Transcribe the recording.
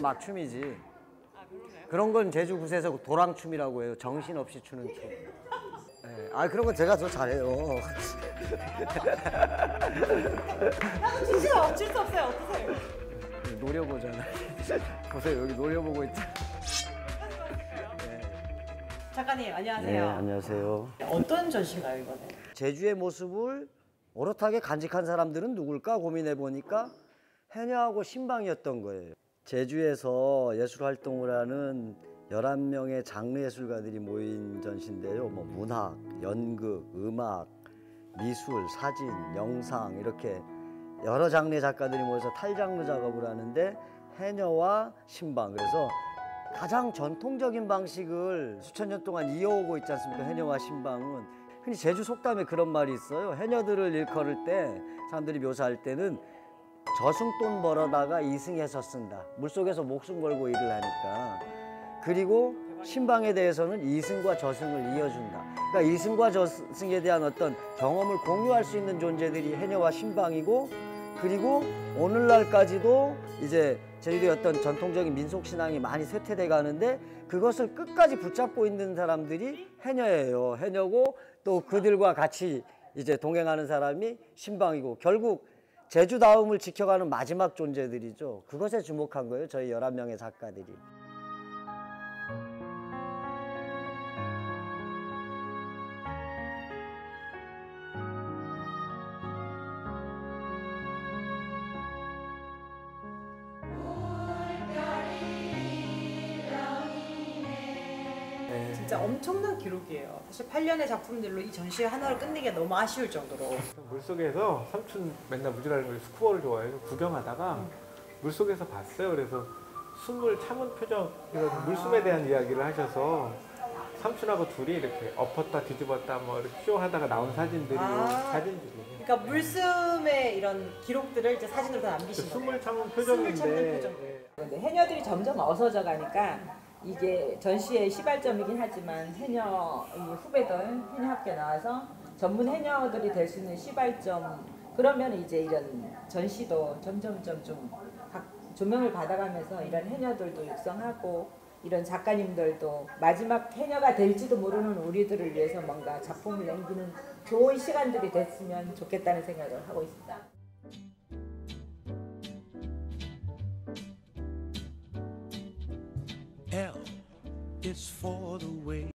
막춤이지. 아, 그러나요? 그런 건 제주 구세에서 도랑춤이라고 해요. 정신없이 추는 춤. 네. 아, 그런 건 제가 더 잘해요. 나도 진짜 어쩔 수 없어요. 어떠세요? 노려보잖아. 보세요, 여기 노려보고 있잖아. 작가님, 네, 안녕하세요. 안녕하세요. 어떤 전시인가요, 이번에? 제주의 모습을 오롯하게 간직한 사람들은 누굴까 고민해 보니까 해녀하고 신방이었던 거예요. 제주에서 예술 활동을 하는 11명의 장르 예술가들이 모인 전시인데요. 뭐 문학, 연극, 음악, 미술, 사진, 영상 이렇게 여러 장르의 작가들이 모여서 탈장르 작업을 하는데 해녀와 신방, 그래서 가장 전통적인 방식을 수천 년 동안 이어오고 있지 않습니까? 해녀와 신방은. 흔히 제주 속담에 그런 말이 있어요. 해녀들을 일컬을 때 사람들이 묘사할 때는 저승돈 벌어다가 이승해서 쓴다. 물속에서 목숨 걸고 일을 하니까. 그리고 신방에 대해서는 이승과 저승을 이어준다. 그러니까 이승과 저승에 대한 어떤 경험을 공유할 수 있는 존재들이 해녀와 신방이고, 그리고 오늘날까지도 이제 제주도의 어떤 전통적인 민속신앙이 많이 쇠퇴돼 가는데 그것을 끝까지 붙잡고 있는 사람들이 해녀예요. 해녀고 또 그들과 같이 이제 동행하는 사람이 신방이고, 결국 제주다움을 지켜가는 마지막 존재들이죠. 그것에 주목한 거예요, 저희 11명의 작가들이. 진짜 엄청난 기록이에요. 사실 8년의 작품들로 이 전시 하나를 끝내기가 너무 아쉬울 정도로. 물속에서 삼촌 맨날 물질하는 걸 스쿠버를 좋아해서 구경하다가 물속에서 봤어요. 그래서 숨을 참은 표정, 이런 물숨에 대한 이야기를 하셔서 삼촌하고 둘이 이렇게 엎었다 뒤집었다 뭐 이렇게 쇼하다가 나온 사진들이 사진들이. 그러니까 물숨의 이런 기록들을 이제 사진으로 다 남기신 거예요. 숨을 참은 숨을 참는 표정인데. 표정. 근데 해녀들이 점점 어서져 가니까 이게 전시의 시발점이긴 하지만 해녀 이 후배들 해녀 학교 나와서 전문 해녀들이 될 수 있는 시발점, 그러면 이제 이런 전시도 점점점 좀 조명을 받아가면서 이런 해녀들도 육성하고 이런 작가님들도 마지막 해녀가 될지도 모르는 우리들을 위해서 뭔가 작품을 남기는 좋은 시간들이 됐으면 좋겠다는 생각을 하고 있습니다. L is for the way